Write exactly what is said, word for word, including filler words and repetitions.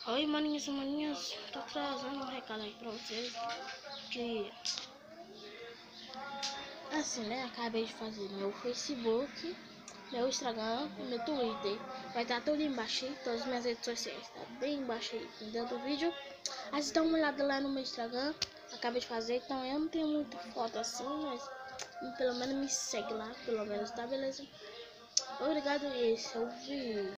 Oi, maninhas e maninhas, tô trazendo um recado aí pra vocês que, assim, né, acabei de fazer meu Facebook, meu Instagram e meu Twitter. Vai estar tudo embaixo aí, todas as minhas redes sociais, tá bem embaixo aí, dentro do vídeo. Aí dá uma olhada lá no meu Instagram, acabei de fazer, então eu não tenho muita foto assim, mas pelo menos me segue lá, pelo menos, tá beleza? Obrigado, esse é o vídeo.